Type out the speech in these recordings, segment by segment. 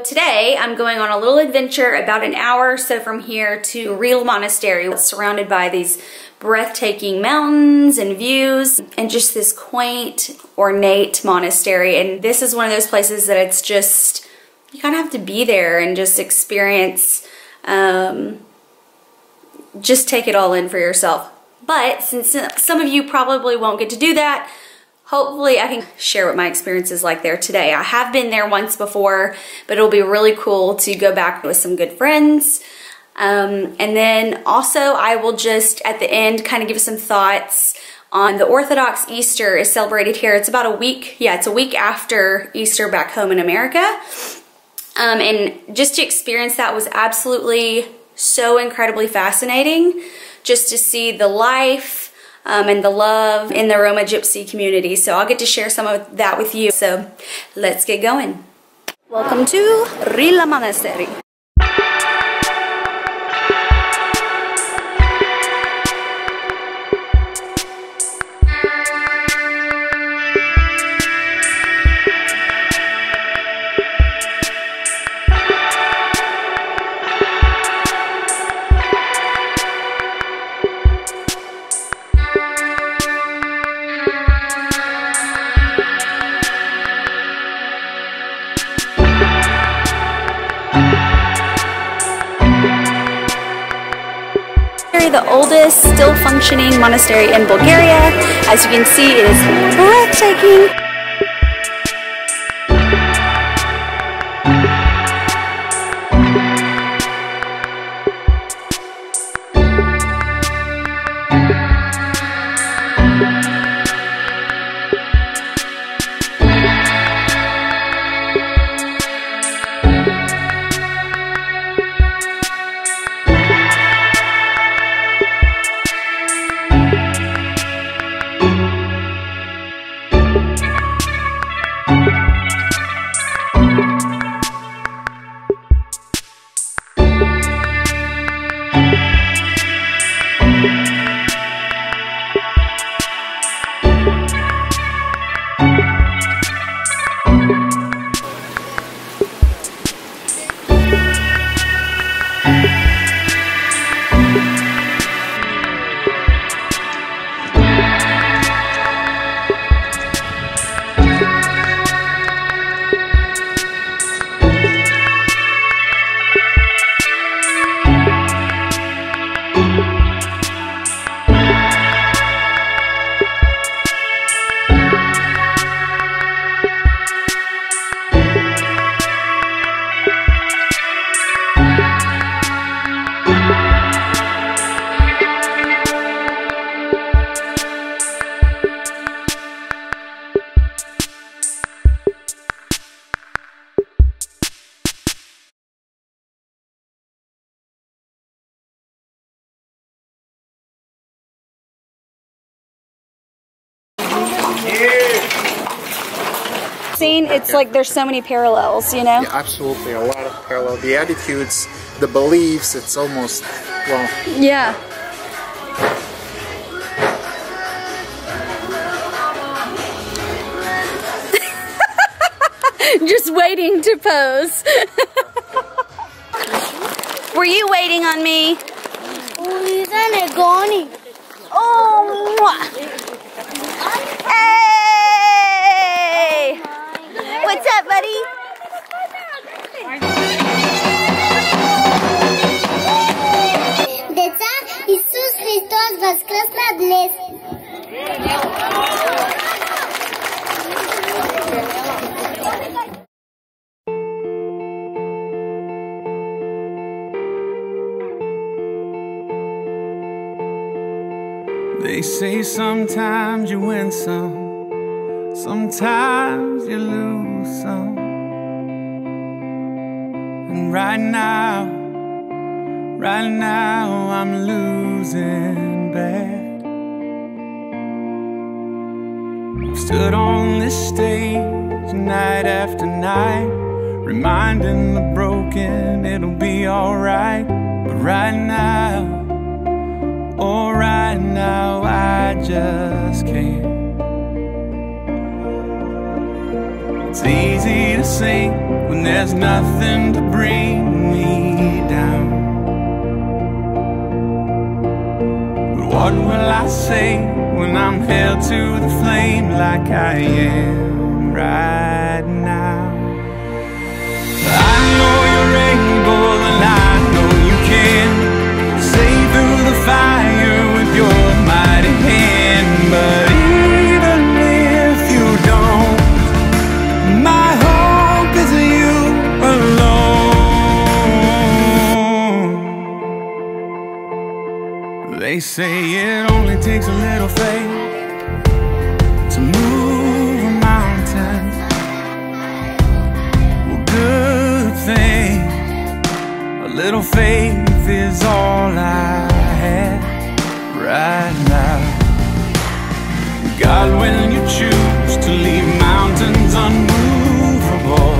today I'm going on a little adventure about an hour or so from here to Rila Monastery. It's surrounded by these breathtaking mountains and views and just this quaint, ornate monastery. And this is one of those places that it's just, you kind of have to be there and just experience, just take it all in for yourself. But since some of you probably won't get to do that, hopefully I can share what my experience is like there today. I have been there once before, but it'll be really cool to go back with some good friends. And then also I will just at the end kind of give some thoughts on the Orthodox Easter is celebrated here. It's about a week, yeah, it's a week after Easter back home in America. And just to experience that was absolutely so incredibly fascinating, just to see the life and the love in the Roma Gypsy community. So I'll get to share some of that with you. So let's get going. Welcome to Rila Monastery. The oldest still functioning monastery in Bulgaria. As you can see, it is breathtaking. It's like there's so many parallels, you know? Yeah, absolutely, a lot of parallel. The attitudes, the beliefs, it's almost, well... Yeah. Just waiting to pose. Were you waiting on me? Oh, mwah. Hey! What's up, buddy? Деца, Исус Христос възкръсна днес. They say sometimes you win some, sometimes you lose some. And right now I'm losing bad. I've stood on this stage night after night, reminding the broken it'll be alright. But right now, oh right now I just can't. It's easy to sing when there's nothing to bring me down. But what will I say when I'm held to the flame like I am right now? I know you're able and I know you can save through the fire with your mighty hand. But even if you don't, my hope is you alone. They say it only takes a little faith to move a mountain. Well, good thing a little faith is all I have right now. God, when you choose to leave mountains unmovable,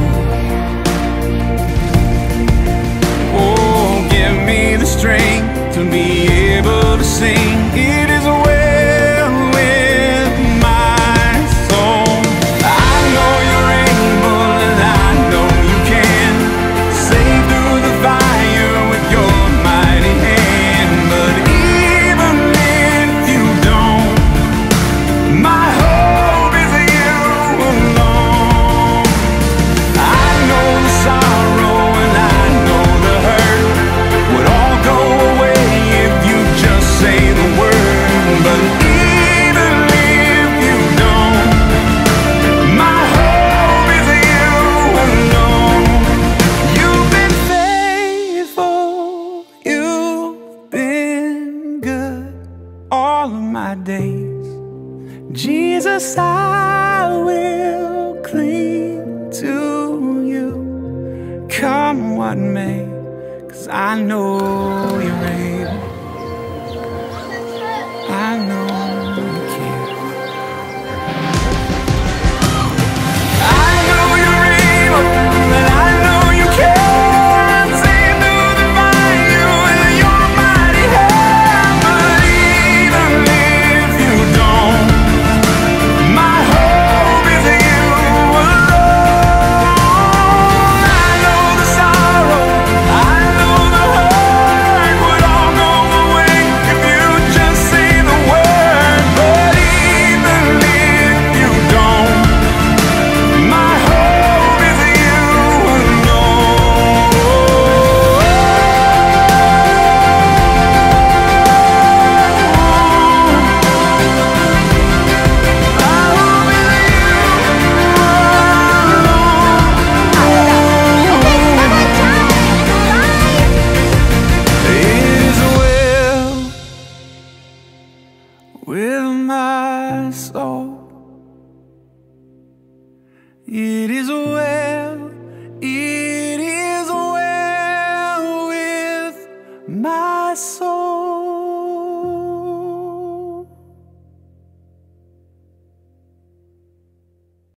oh, give me the strength to be able to sing. It is well with my soul. I know you're able and I know you can save through the fire with your mighty hand. But even if you don't, my hope is you alone. I know the sorrow and I know the hurt would all go away if you just say the word. But even if you don't, my hope is you alone. You've been faithful, you've been good all of my days. Jesus, I will cling to you, come what may, 'cause I know you're able, I know you can. I know you're able, and I know you can save through the fire with your mighty hand. But even if you don't, my hope is you alone. I know the sorrow, I know the hurt would all go away if you just say the word. But even if you don't, my hope is you alone. It is well with my soul. It is well with my soul.